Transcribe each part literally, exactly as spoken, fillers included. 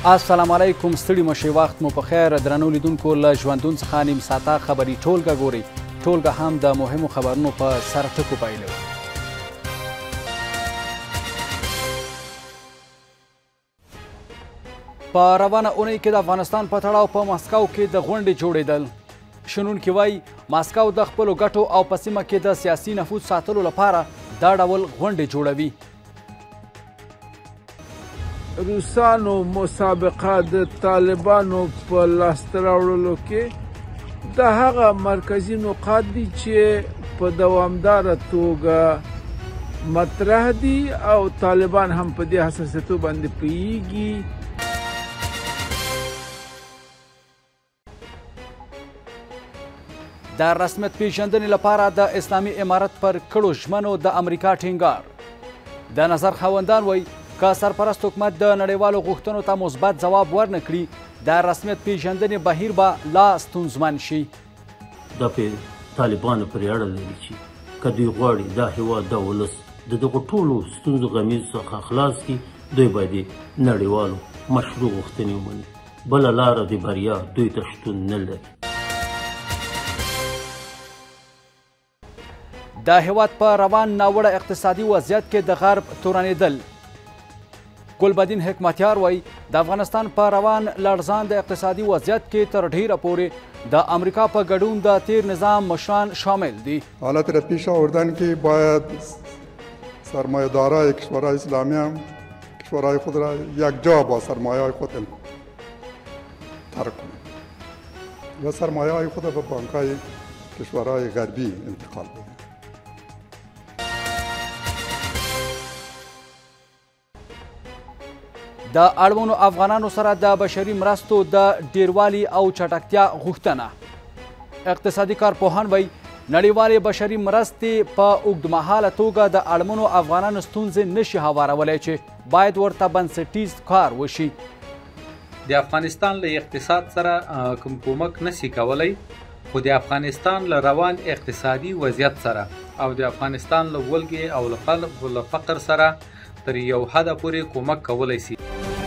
السلام علیکم، ستړي مشئ، وخت مو په خیر. درنو لیدونکو، له ژوندون څخه نیم ساعته خبري ټولګه ګورئ. ټولګه هم د مهمو خبرونو په سر ټکو پیلوي. په روانه اونۍ کې د افغانستان په تړاو په مسکو کې د غونډې جوړېدل. شنونکي وایي مسکو د خپلو ګټو او په سیمه کې د سیاسي نفوذ ساتلو لپاره دا ډول غونډې جوړوي. روسانو مسابقه د طالبانو په لاسته راوړلو کې د هغه مرکزي نقاط دي چې په دوامداره توګه مطرح دي او طالبان هم په دې حساسیتو باندې پوهیږي. د رسمیت پیژندنې لپاره د اسلامي امارت پر کړو ژمنو د امریکا ټینګار. د نظر خاوندان وایي که سرپرست حکومت د نړیوالو غوښتنو ته مثبت ځواب ورنه کړي، د رسمیت پیژندنې بهیر به لا ستونزمن شي. دا په طالبانو پورې اړه لري چې که دوی غواړي دا هېواد دا ولس د دغو ټولو ستونزو غمیز څخه خلاص کړي، دوی باید د نړیوالو مشروع غوښتنې ومني. بله لاره د بریا دوی ته شتون نه لري. د هېواد په روان ناوړه اقتصادي وضعیت کې د غرب تورنېدل. ګلبدین حکمتیار وایي د افغانستان په روان لړزان د اقتصادي وضعیت کې تر ډیره پورې د امریکا په ګډون د تیر نظام مشران شامل دي. حالت را پیش آوردن که باید سرمایه‌دارای کشورهای اسلامی هم کشورهای خود را یک جا با سرمایه خود ترک کنند و سرمایه خود به بانک‌های کشورهای غربی انتقال بدهند. د اړمنو افغانانو سره د بشري مرستو د ډیروالي او چټکتیا غوښتنه. اقتصادي کارپوهان وایي نړیوالې بشري مرستې په اوږدمهاله توګه د اړمنو افغانانو ستونزې نشي هوارولی چې باید ورته بنسټیز کار وشي. د افغانستان له اقتصاد سره کوم کومک نشي کولی، خو د افغانستان له روان اقتصادي وضعیت سره او د افغانستان له ولګې او له فقر سره تر یو حده پورې کومک کولی شي.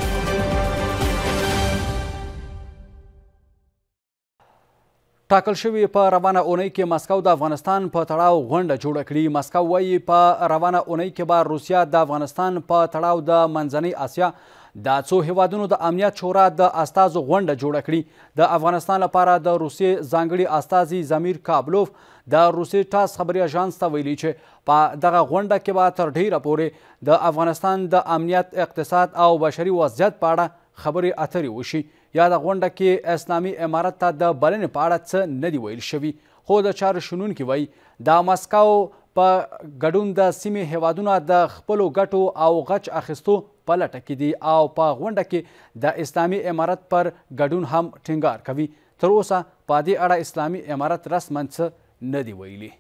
ټاکل شوي په روانه اونۍ کې مسکو د افغانستان په تړاو غونډه جوړه کړي. مسکو وایي په روانه اونۍ کې به روسیه د افغانستان په تړاو د منځنۍ اسیا د څو هیوادونو د امنیت شورا د استازو غونډه جوړه کړي. د افغانستان لپاره د روسیې ځانګړي استازي زمیر کابلوف د روسیې ټاس خبري اژانس ته ویلي چې په دغه غونډه کې به تر ډیره پورې د افغانستان د امنیت، اقتصاد او بشري وضعیت په اړه خبرې اترې وشي. یا د غونډه کې اسلامي امارت ته د بلنې په اړه څه نه دي ویل شوي، خو د چارو شنونکي وایي د مسکو په ګډون د سیمې هیوادونه د خپلو ګټو او غچ اخیستو په لټه کې دي او په غونډه کې د اسلامي امارت پر ګډون هم ټینګار کوي. تر اوسه په دې اړه اسلامي امارت رسما څه نه دي ویلي.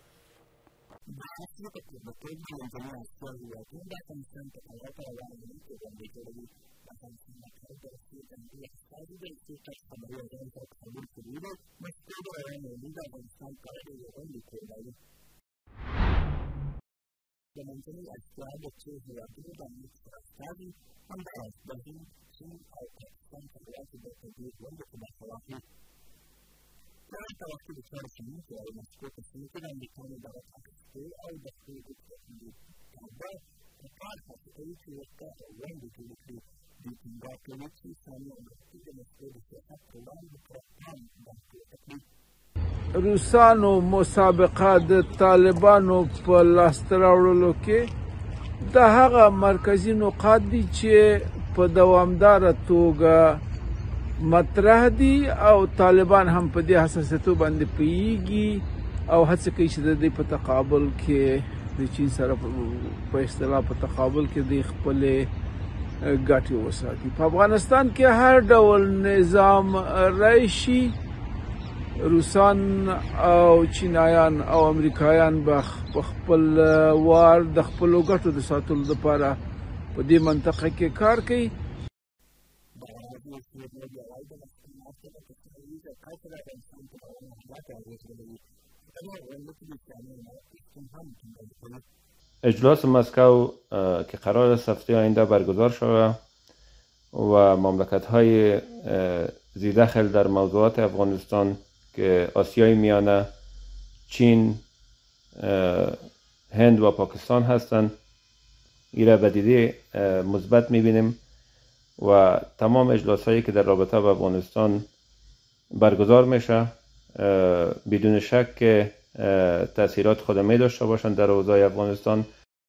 روسانو مسابقه د طالبانو په لاسته راوړلو کې د هغه مرکزي نقاط دي چې په دوامداره توګه مطرح دي او طالبان هم په دې حساسیتو باندې پوهیږي او هڅه کوي چې د دې په تقابل کې د چین سره په اصطلاح په تقابل کې د خپلې ګټې وساتي. په افغانستان کې هر ډول نظام راشي، روسان او چینایان او امریکایان به خپل وار د خپلو ګټو د ساتلو لپاره په دې منطقه کې کار کوي. اجلاس مسکو که قرار است هفته آینده برگزار شود و مملکت‌های ذی‌دخل در موضوعات افغانستان که آسیای میانه، چین، هند و پاکستان هستند، این را به دیده مثبت می‌بینیم و تمام اجلاس‌هایی که در رابطه با افغانستان برگزار میشه بدون شک که تأثیرات خود می داشته باشند در اوضاع افغانستان.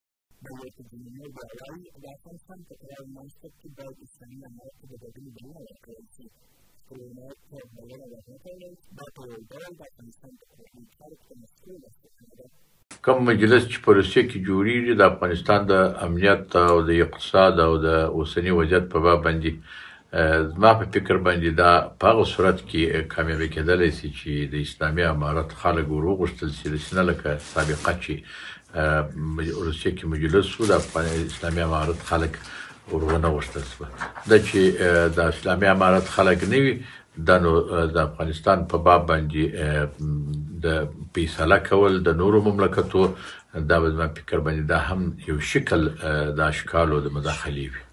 کوم مجلس چې په روسیه کې جوړیږي د افغانستان د امنیت او د اقتصاد او د اوسنی وضعیت په باب باندې زما په فکر باندې دا په هغه صورت کې کامیابي کېدلی شي چې د اسلامي امارت خلک وروغوښتل شي، داسې نه لکه سابقه چې روسیه کې مجلس و د اسلامي امارت خلک ورونه غوښتل شوه. دا چې د اسلامي امارت خلک نه وي، دا نو د افغانستان په باب باندې د فیصله کول د نورو مملکتو، دا به زما فکر باندې دا هم یو شکل د اشکالو د مداخلې وي.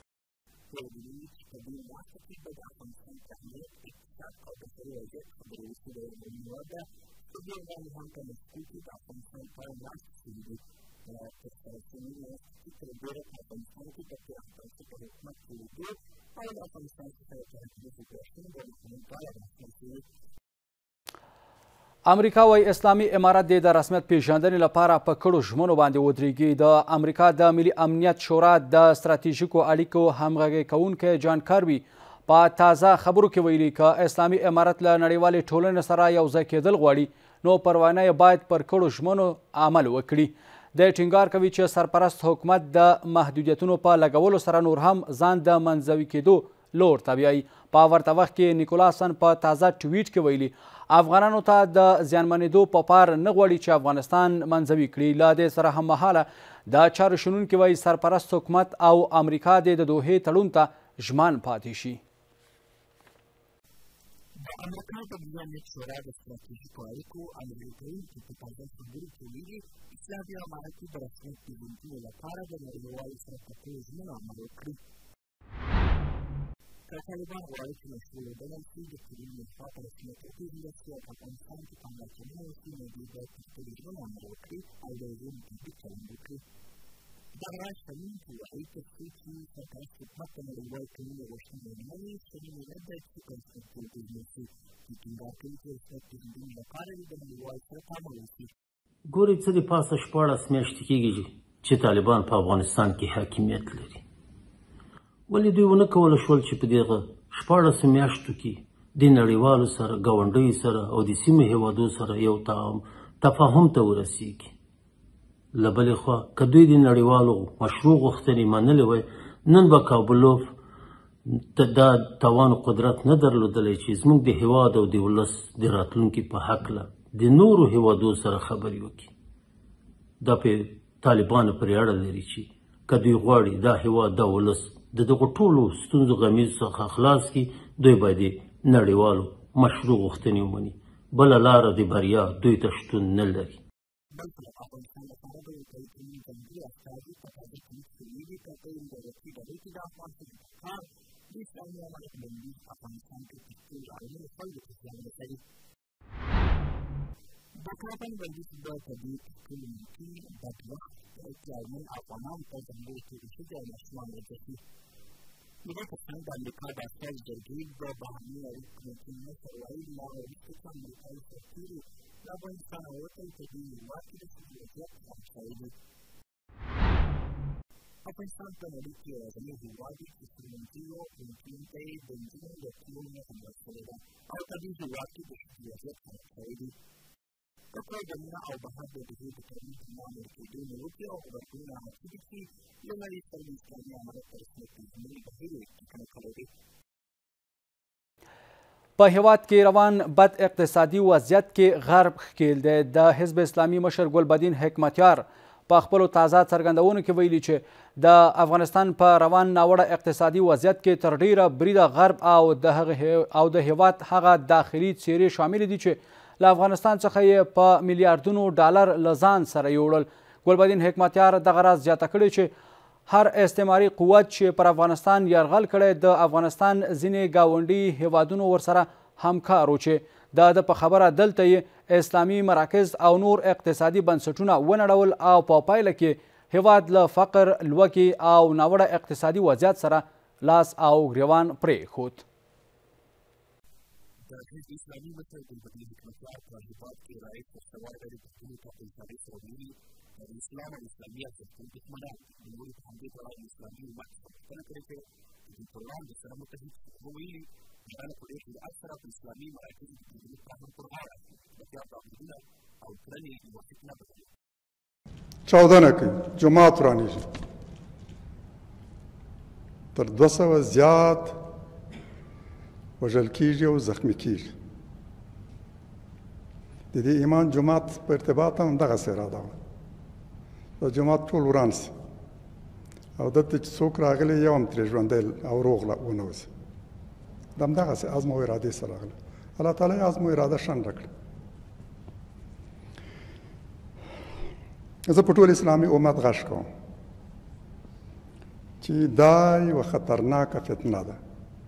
امریکا وايي اسلامي امارت د رسمیت پیژندنې لپاره په کړو ژمنو باندې ودرېږي. د امریکا د ملي امنیت شورا د ستراتیژیکو اړیکو همغږي کوونکی جان کاربي په تازه خبرو کې ویلي که اسلامي امارت له نړیوالې ټولنې سره یوځای کېدل غواړي نو پروانه یې باید پر کړو ژمنو عمل وکړي. د ټینګار کوي چې سرپرست حکومت د محدودیتونو په لګولو سره نور هم ځان د منځوي کېدو لور ته بیایي. په ورته وخت کې نیکولاسن په تازه ټویټ کې ویلي افغانانو ته د زیانمنېدو په پار نه غواړي چې افغانستان منځوي کړي. له دې سره هممهاله د چارو شنونکي وایي سرپرست حکومت او امریکا د دوحې تړون ته ژمن پاتې شي. د امریکا د ملي امنیت شورا د ستراتیژیکو اړیکو عملي کوونکي په تازه خبرو کې ویلي اسلامي امارت د رسمیت پېژندنې لپاره د نړیوالو سره په کړو ژمنو عمل وکړي. که طالبان غواړي چې مشروع وبلل شي د تړون لخوا په رسمیت وپېژندل شي او په افغانستان کې پاملرنه وشي، نو دوی باید پر خپلو ژمنو عمل وکړي او د هغو مطابق چلند وکړي. دغه راز شنونکي وایي تر څو چې سرپرست حکومت د نړیوال ټولنې غوښتنې ونه مني، شننې نه ده چې په رسمیت وپېژندل شي. دوی ټینګار کوي چې رسمیت پېژندنې لپاره دې د نړیوالو سره تعامل وشي. ګورې څه د پاسه شپاړس میاشتې کېږي چې طالبان په افغانستان کې حاکمیت لري. ولې دوی ونه کولی شول چې په دغه شپاړسو میاشتو کې د نړیوالو سره، ګاونډیو سره او د سیمې هېوادو سره یو تفاهم ته ورسېږي؟ له بلې خوا که دوی د نړیوالو مشروع غوښتنې منلې وای، نن به کابلوف دا توان و قدرت نه درلودلی چې زموږ د هېواد او د ولس د راتلونکي په هکله د نورو هېوادو سره خبرې وکړي. دا په طالبانو پورې اړه لري چې که دوی غواړي دا هېواد، دا ولس د دغو ټولو ستونزو غمیزو څخه خلاص کړي، دوی باید د نړیوالو مشروع غوښتنې ومني. بله لاره د بریا دوی ته شتون نه لري. د کابل بندیز د طبیعي ټولو ممکن بد وخت اطلاعمن افغانانو ته ځانګړې توګه ښځې او ماشومان ورسوي. د دې ترڅنګ د امریکا د استازي جرګې د بهرني اړیکو کمیسیون مشر ویل لا وروسته چې امریکایي سرتېري د افغانستان ووتل په دې هېواد کې د سولې وضعیت خراب شوی دی. افغانستان په نړۍ کې یوازینی هېواد دی چې ستورمنځیو پوهنتون ته یې د نجونو د تلو نښه ورکړې ده او په دې هېواد کې د ښځو وضعیت خراب شوی دی. که دنیا او بهر د دې د تړون په نام ورکېدو نیوکې او غبرګونونه عمل شوي چې له نړۍ سره د اسلامي امارت په رسمیت پېژندنې بهیر یې ټاکنه کړی دی. په هیواد کې روان بد اقتصادي وضعیت کې غرب ښکیل دی. د حزب اسلامي مشر ګلبدین حکمتیار په خپلو تازه څرګندونو کې ویلي چې د افغانستان په روان ناوړه اقتصادي وضعیت کې تر ډیره بریده غرب او د هغه او د هیواد هغه داخلي څیرې شامل دي چې له افغانستان څخه یې په میلیاردونو ډالر له ځان سره یوړل. ګلبدین حکمتیار دغه راز زیاته کړې چې هر استعماري قوت چې پر افغانستان یرغل کړی د افغانستان ځینې ګاونډي هیوادونو ورسره همکار و چې د ده په خبره دلته یې اسلامي مراکز او نور اقتصادي بنسټونه ونړول او په پایله کې هیواد له فقر، لوږې او ناوړه اقتصادي وضعیت سره لاس او ګریوان پرېښود. د حزب اسلامي مشر ګلبدین حکمتیار په هیواد کې رایج پښتوار لري پښتنو ته په اشارې سره ویلي د اسلام او اسلامي ارزښتونو دښمنان د نورو په همدې پړاو د اسلامي امت څخه پوښتنه کړې چې د دوی پر وړاندې سره متحد شي. وویلي هغه له پدې شریعت سره په اسلامي مراکزو کې د دیني فهم پر غاړه اخلي بقیا تعبدونه او کړنې یوه فتنه بدلوي. چاودنه کوي، جومات ورانېږي، تر دوه سوه زیات وژل کېږي او زخمي کېږي. د دې ایمان جومات په ارتباط هم دغسې اراده وه، دا جومات ټول وران سي او دلته چې څوک راغلی یو هم ترې ژوندی او روغ ونه وځي. دا همدغسې عزم او ارادې سره راغلی. الله تعالی یې عزم او اراده شنډه کړه. زه په ټول اسلامي امت غږ کوم چې دا یوه خطرناکه فتنه ده.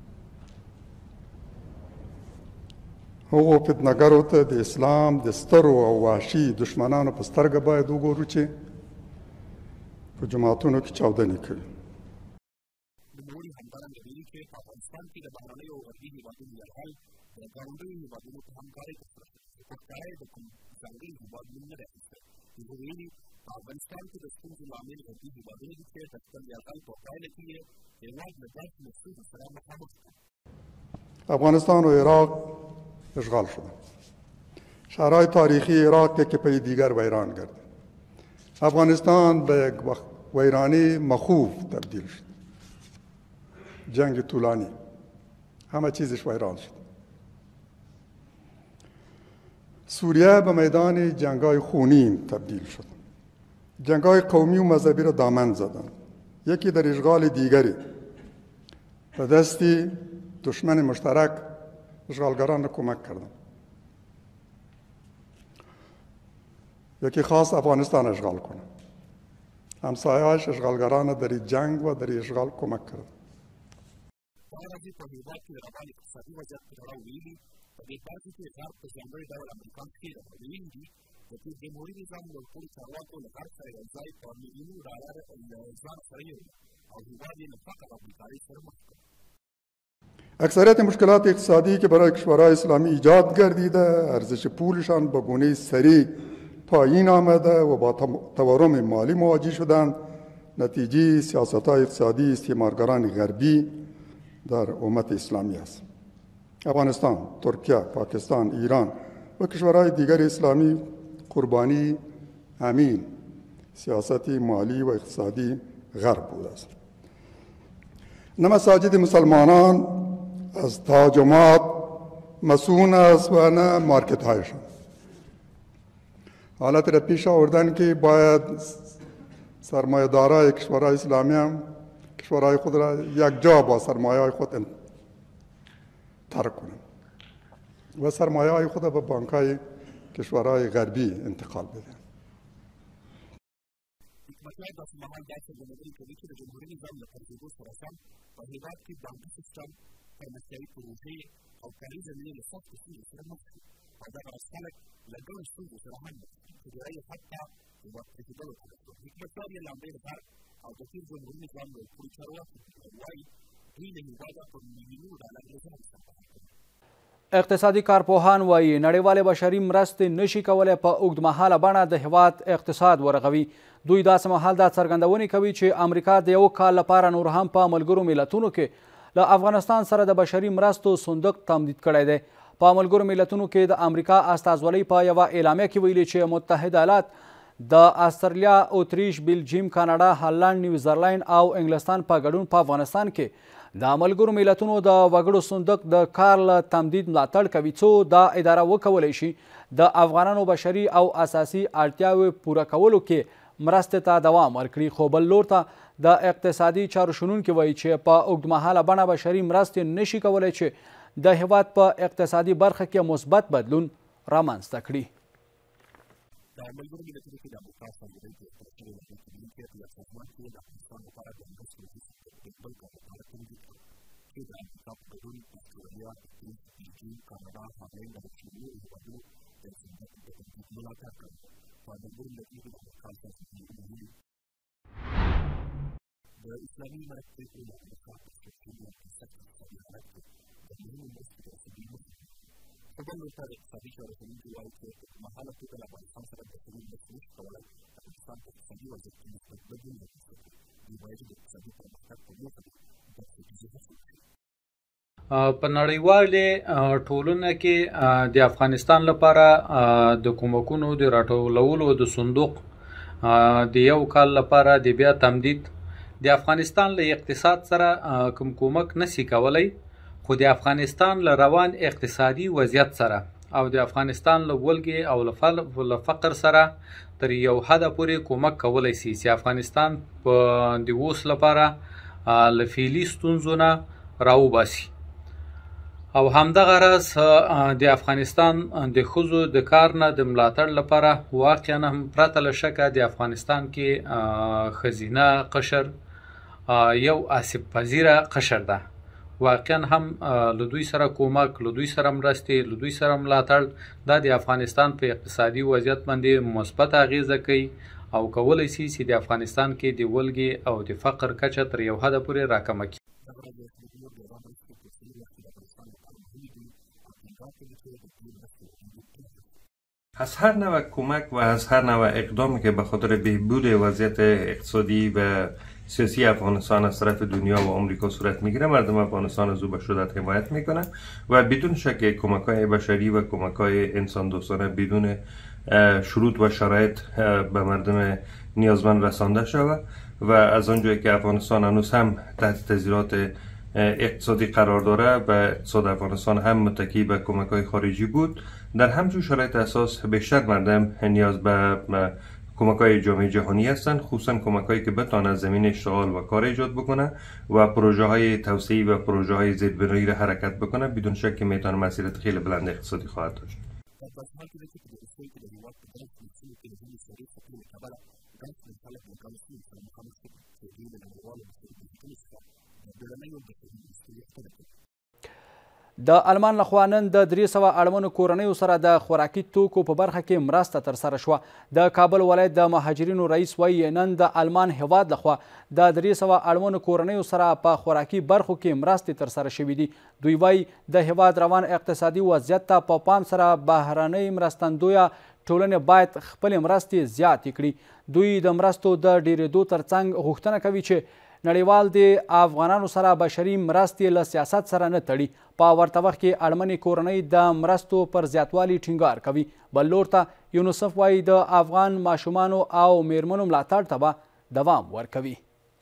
هغو فتنهګرو ته د اسلام د سترو او وحشي دشمنانو په سترګه باید وګورو چې په جوماتونو کې چاودنې کوي. نوموړي همدارنګه ویلي چې په افغانستان کې د بهرنیو او غربي هېوادونو یرغل د ګاونډیو هېوادونو په همکارۍ ترسره شوی چې په ښکاره یې د کوم ځانګړي هېواد نوم نه دی اخیستی. هغه ویلي په افغانستان کې د ستونزو لامل غربي هېوادونه دي چې د خپل یرغل په پایله کې یې هېواد له داسې ستونزو سره مخامخ کړ. افغانستان و عراق اشغال شدن. شهرهای تاریخی عراق که پی دیگر ویران گردید. افغانستان به یک ویرانی مخوف تبدیل شد. جنگ طولانی، همه چیزش ویران شد. سوریه به میدان جنگ‌های خونین تبدیل شد. جنگ‌های قومی و مذهبی را دامن زدند. یکی در اشغال دیگری به دستی دشمن مشترک اشغالگران را کمک کردند. یکی خواست افغانستان اشغال کنه. همسایه‌اش اشغالگران در این جنگ و در این اشغال کمک کردند. دغه راځي په هېواد کې د روان اقتصادي وضعیت په تړاو ویلي په دې برخه کې غرب په ځانګړي ډول امریکا کې ویلي دي چې د جمهوري نظام لوړپوړو چارواکو له غرب سره یو ځای په میلیونونو ډالر له ځان سره یوړل او هېواد یې له فقر او بیکارۍ سره مخ کړ. اکثریت مشکلات اقتصادی که برای کشورهای اسلامی ایجاد گردیده، ارزش پولشان به گونه سریع پایین آمده و با تورم مالی مواجه شدند، نتیجه سیاست‌های اقتصادی استعمارگران غربی در امت اسلامی است. افغانستان، ترکیه، پاکستان، ایران و کشورهای دیگر اسلامی قربانی همین سیاست مالی و اقتصادی غرب بوده است. نه مساجد مسلمانان از تاجمات مسئول است و نه مارکت هایشان. حالت را پیش آوردن که باید سرمایه دارای کشورهای اسلامی هم کشورهای خود را یک جا با سرمایه های خود ترک کنند و سرمایه های خود به بانک های کشورهای غربی انتقال بدهند. حکمتیار داسې مهال دا څرګندونې کوي چې د جمهوري نظام له پرځېدو سره سم په هېواد کې بانکي سیسټم، پرمختیایي پروژې او کاري زمینې له سختو ستونزو سره مخ شي او دغه راز خلک له ګڼو ستونزو سره هم مخ شي چې ډېری یې حتی هېواد پرېښودلو ته رسول. حکمتیار یې لامبې غرب او د تېر جمهوري نظام لوړپوړو چارواکو وایي دوی له هېواده په میلیونونو ډالر له ځان سره بهر کوي. اقتصادي کارپوهان وایي نړیوالې بشري مرستې نشي کولی په اوږدمهاله بڼه د هیواد اقتصاد ورغوي. دوی داسې مهال دا څرګندونې کوي چې امریکا د یو کال لپاره نور هم په ملګرو ملتونو کې له افغانستان سره د بشري مرستو صندوق تمدید کړی دی. په ملګرو ملتونو کې د امریکا استازولۍ په یوه اعلامیه کې ویلي چې متحده ایالات د استرالیا، اتریش، بلجیم، کاناډا، هالند، نیوزرلند او انګلستان په ګډون په افغانستان کې د ملګرو ملتونو د وګړو صندوق د کار له تمدید ملاتړ کوي څو دا اداره وکولی شي د افغانانو بشري او اساسي اړتیاوې پوره کولو کې مرستې ته دوام ورکړي. خو بل لور ته د اقتصادي چارو شنونکي وایي چې په اوږدمهاله بڼه بشري مرستې نشي کولی چې د هیواد په اقتصادي برخه کې مثبت بدلون رامنځته کړي. د ملګرو ملتونو کې د امریکا سازمانۍ د اختراع شوې وعدې کوونکي په یو سازمان کې د افغانستان لپاره د مرستو د بل کار لپاره تمدید کړ چې د امریکا په ګډون استرالیا انګلیس فیجي کاناډا هالند او چیني هېوادونو د صندوق د تمدید ملاتړ کوي په ملګرو ملتونو کې د امریکا سازمانۍ ویلي د اسلامي امارت پرېکړې د امریکا په سیاسي او سخت اقتصادي حالت کې د مهمو مرستو د رسېدو مخه په بل لورته د اقتصادي چارواکي وایي چې په مهاله توګه له افغانستان سره د سوي مرستې نشي کولی د افغانستان په اقتصادي وضعیت کې مثبت بدلون رامنځته کړي دوی وایي چې د اقتصادي پرمختګ په موخه کې بنسټیزې هڅې وکړي. په نړیوالې ټولنه کې د افغانستان لپاره د کومکونو د راټولولو د صندوق د یو کال لپاره د بیا تمدید د افغانستان له اقتصاد سره کوم کومک نشي کولی، خو د افغانستان له روان اقتصادي وضعیت سره او د افغانستان له ولګې او له فقر سره تر یو حده پورې کومک کولی شي چې افغانستان په د اوس لپاره له فعلي ستونزو نه راوباسي. او همدغه راز د افغانستان د ښځو د کار نه د ملاتړ لپاره واقعا هم پرته له شکه د افغانستان کې ښځینه قشر یو آسیب پذیره قشر ده. واقعا هم له دوی سره کومک، له دوی سره مرستې، له دوی سره ملاتړ دا د افغانستان په اقتصادي وضعیت باندې مثبت اغیزه کوي او کولی شي چې د افغانستان کې د ولګې او د فقر کچه تر یو حده پورې راکمه کړي. از هر نوع کمک و از هر نوع اقدامی که به خاطر بهبود وضعیت اقتصادی و سیاسی افغانستان از طرف دنیا و آمریکا صورت میگیره مردم افغانستان از او به شدت حمایت میکنن و بدون شک کمک‌های بشری و کمک‌های انسان دوستانه بدون شروط و شرایط به مردم نیازمند رسانده شود و از آنجایی که افغانستان هنوز هم تحت تضییعات اقتصادی قرار داره و اقتصاد افغانستان هم متکی به کمک‌های خارجی بود، در همچون شرایط اساس بیشتر مردم نیاز به کمک‌های جامعه جهانی هستند، خصوصا کمک‌هایی که بتواند زمین اشتغال و کار ایجاد بکنه و پروژه‌های توسعه‌ای و پروژه‌های ضدبنایی را حرکت بکنه. بدون شک که میتونه مسیرت خیلی بلند اقتصادی خواهد داشت. د آلمان لخوا نن د درې سوه اړمنو کورنیو سره د خوراکي توکو په برخه کې مرسته ترسره شوه. د کابل ولایت د مهاجرینو رئیس وایي نن د آلمان هیواد لخوا د درې سوه اړمنو کورنیو سره په خوراکي برخو کې مرستې ترسره شوي دي. دوی وایي د هیواد روان اقتصادي وضعیت ته په پام سره بهرنۍ مرستندویه ټولنې باید خپلې مرستې زیاتې کړي. دوی د مرستو د ډیرېدو ترڅنګ غوښتنه کوي چې نړیوال د افغانانو سره بشري مرستې له سیاست سره نه تړي. په ورته وخت کې اړمنې کورنۍ د مرستو پر زیاتوالي ټینګار کوي. بل لور ته یونیسف وایي د افغان ماشومانو او میرمنو ملاتړ ته به دوام ورکوي.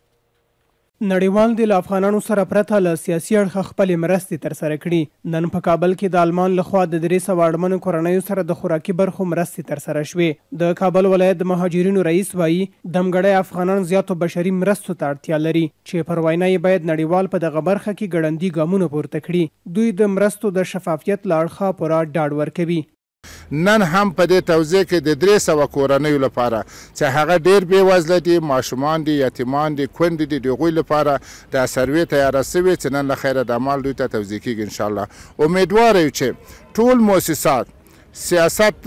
نړیوال د افغانانو سره پرته له سیاسي اړخه خپلې مرستې ترسره کړي. نن په کابل کې د آلمان لخوا د درې سوه اړمنو کورنیو سره د خوراکي برخو مرستې ترسره شوې. د کابل ولایت د مهاجرینو رئیس وایي دمګړی افغانان زیاتو بشري مرستو ته اړتیا لري چې پر وینا یې باید نړیوال په دغه برخه کې ګړندي ګامونه پورته کړي. دوی د مرستو د شفافیت له اړخه پوره ډاډ ورکوي. نن هم په دې توزیع کې د درې سوه کورنیو لپاره چې هغه ډېر بېوزله دي، ماشومان دي، یتیمان دي، کونډې دي، د هغوی لپاره دا سروې تیاره شوې چې نن له خیره د مال دوی ته توزیع کېږي. انشاءالله امیدواره یو چې ټول مؤسسات سیاست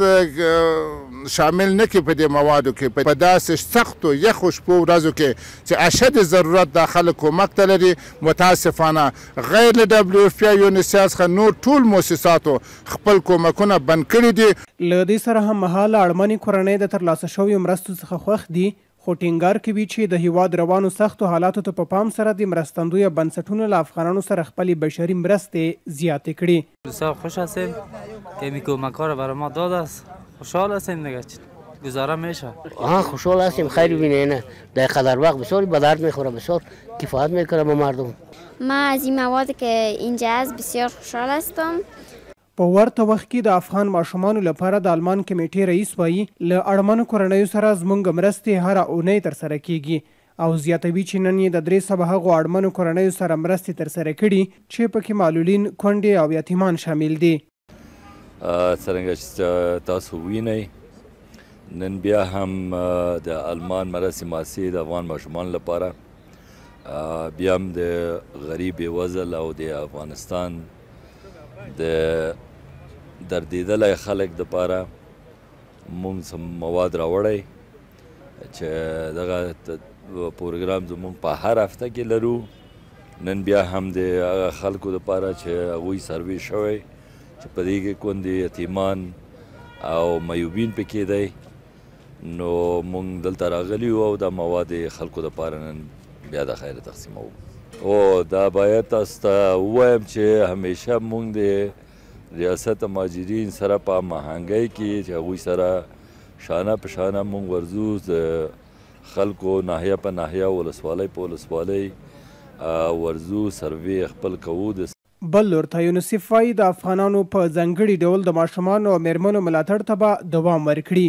شامل نه کړي په دې موادو کې، په داسې سختو یخو شپو ورځو کې چې اشد ضرورت دا خلک کومک ته لري. متاسفانه غیر له ډبلیو اف پي او یونیسف څخه نور ټول مؤسساتو خپل کومکونه بند کړي دي. له دې سره هم مهاله اړمنې کورنۍ د ترلاسه شویو مرستو څخه خوښ دي، خو ټینګار کوي چې د هیواد روانو سختو حالاتو ته په پام سره د مرستندویه بنسټونو له افغانانو سره خپلې بشري مرستې زیاتې کړي. بسیار خوش هستیم که این کمک ها را برای ما داده است. خوشحال هستیم دیگه گذاره میشه. آها خوشحال هستیم، خیلی بینه در قدر وقت بسیار به درد میخوره، بسیار کفایت میکنه به مردم. ما از این مواد که اینجا است بسیار خوشحال هستم. په ورته وخت کې د افغان ماشومانو لپاره د آلمان کمیټې رئیس وایي له اړمنو کورنیو سره زموږ مرستې هره اونۍ ترسره کیږي او زیاتوي چې نن یې د درې سوه هغو اړمنو کورنیو سره مرستې ترسره کړي چې پکې معلولین، کونډې او یتیمان شامل دي. څرنګه چې تاسو وینئ نن بیا هم د آلمان مرستې ماسې د افغان ماشومانو لپاره بیا هم د غریب بېوزل او د افغانستان د دردېدلی خلک دپاره مونږ څه مواد راوړی چې دغه پروګرام زمونږ په هر هفته کې لرو. نن بیا هم د هغه خلکو دپاره چې هغوی سروې شوی چې په دې کې کونډې یتیمان او میوبین پکې دی، نو مونږ دلته راغلي یو او دا مواد خلکو دپاره نن بیا د خیره تقسیموو. او دا باید تاسو ته ووایم چې همیشه مونږ د ریاست مهاجرین سره په هماهنګۍ کې چې هغوی سره شانه په شانه مونږ ورځو، د خلکو ناحیه په ناحیه ولسوالۍ په ولسوالۍ ورځو سروې خپل کوو. بل لور ته یونیسف وایي د افغانانو په ځانګړي ډول د ماشومانو او میرمنو ملاتړ ته به دوام ورکړي.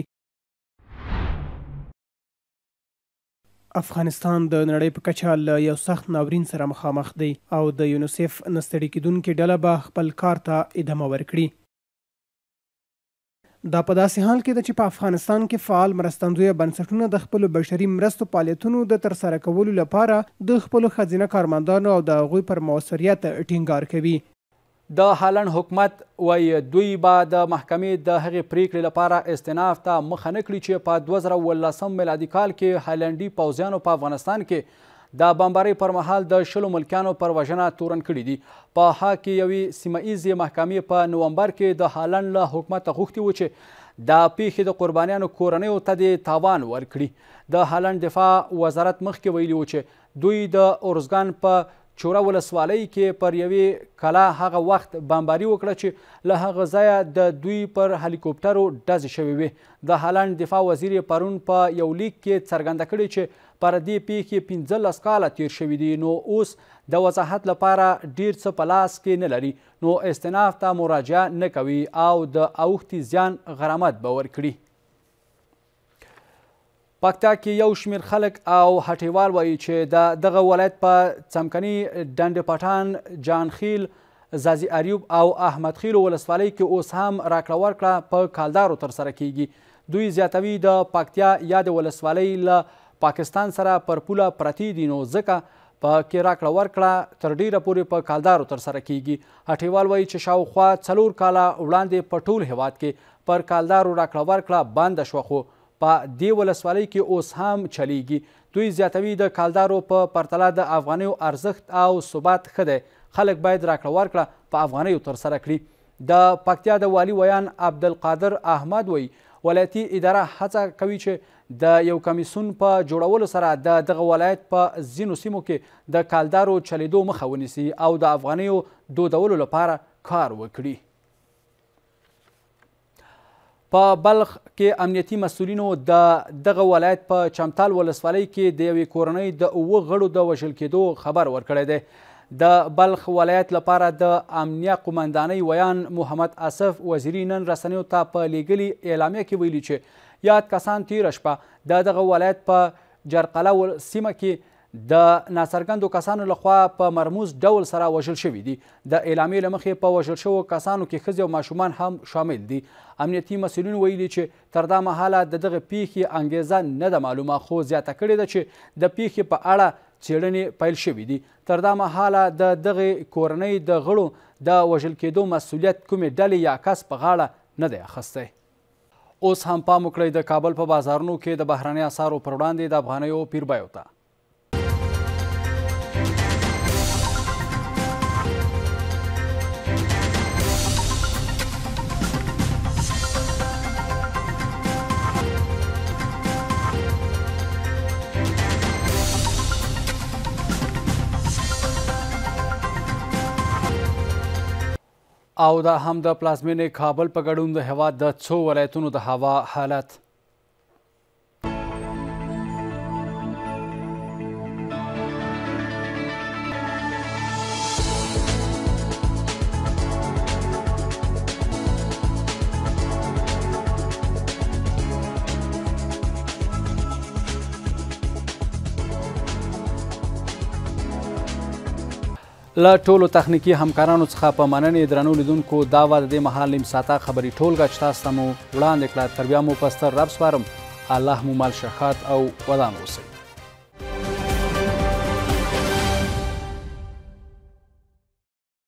افغانستان د نړۍ په کچه له یو سخت ناورین سره مخامخ دی او د یونیسف نه ستړې کېدونکې ډله به خپل کار ته ادامه ورکړي. دا په داسې حال کې ده چې په افغانستان کې فعال مرستندویه بنسټونه د خپلو بشري مرستو فعالیتونو د ترسره کولو لپاره د خپلو ښځینه کارمندانو او د هغوی پر موثریت ټینګار کوي. د هالند حکومت وایي دوی به د محکمې د هغې پریکړې لپاره استناف ته مخه نه کړي چې په دوه زره اوولسم میلادي کال کې هالندي پوځیانو په افغانستان کې د بمبارۍ پر مهال د شلو ملکیانو پر وژنه تورن کړي دي. په هغه کې یوې سیمه ایزې محکمې په نومبر کې د هالند له حکومته غوښتي و چې د پیښې د قربانیانو کورنیو ته دې تاوان ورکړي. د هالند دفاع وزارت مخکې ویلي و چې دوی د اورزګان په چوره ولسوالۍ کې پر یوې کلا هغه وخت بمباري وکړه چې له هغه ځایه د دوی پر هلیکوپټرو ډزې شوې وې. د هالند دفاع وزیر پرون په یو لیک کې څرګنده کړې چې پر دې پیښې پنځلس کاله تیر شوي دي، نو اوس د وضاحت لپاره ډیر څه په لاس کې نه لري، نو استناف ته مراجعه نه کوي او د اوښتي زیان غرامت به ورکړي. پکتیا کې یو شمېر خلک او هټیوال وایي چې د دغه ولایت په څمکني، ډنډ پټان، جانخیل، زازي اریوب او احمد خیلو ولسوالۍ کې اوس هم راکړه ورکړه په کالدارو ترسره کیږي. دوی زیاتوي د پکتیا یا د ولسوالۍ له پاکستان سره پر پوله پرتې دي، نو ځکه په کې راکړه ورکړه تر ډیره پورې په کالدارو ترسره کیږي. هټیوال وایي چې شاوخوا څلور کاله وړاندې په ټول هیواد کې پر کالدارو راکړه ورکړه بنده شوه، خو په دې ولسوالۍ کې اوس هم چلیږي. دوی زیاتوي د کالدارو په پرتله د افغانیو ارزښت او ثبات ښه دی، خلک باید راکړه ورکړه په افغانیو ترسره کړي. د پکتیا د والي ویان عبدالقادر احمد وایي ولایتي اداره هڅه کوي چې د یو کمیسیون په جوړولو سره د دغه ولایت په ځینو سیمو کې د کالدارو چلیدو مخه ونیسي او د افغانیو دودولو لپاره کار وکړي. په بلخ کې امنیتي مسؤلینو د دغه ولایت په چمتال ولسوالۍ کې د یوې کورنۍ د اوه غړو د وژل کېدو خبر ورکړی دی. د بلخ ولایت لپاره د امنیه قمندانۍ ویان محمد اسف وزیري نن رسنیو ته په لیږلي اعلامیه کې ویلي چې یاد کسان تیره شپه د دغه ولایت په جرقله سیمه کې د ناڅرګندو کسانو لخوا په مرموز ډول سره وژل شوي دي. د اعلامیې له مخې په وژل شوو کسانو کې ښځې او ماشومان هم شامل دي. امنیتي مسؤلین ویلي چې تر دا مهاله د دغه پیښې انګیزه نه ده معلومه، خو زیاته کړې ده چې د پیښې په اړه څېړنې پیل شوي دي. تر دا مهاله د دغې کورنۍ د غړو د وژل کېدو مسؤلیت کومې ډلې یا کس په غاړه نه دی اخیستی. اوس هم پام وکړئ د کابل په بازارونو کې د بهرني اسعارو پر وړاندې د افغانیو پیربیو ته. او دا هم د پلازمینې کابل په ګډون د هېواد د څو ولایتونو د هوا حالت. له ټولو تخنیکي همکارانو څخه په مننې درنو لیدونکو دا وه د دې مهال نیم ساعته خبري ټولګه چې تاسو ته مو وړاندې کړه. تر بیا مو په ستر رب سپارم. الله مو مال شهاد او ودان اوسئ.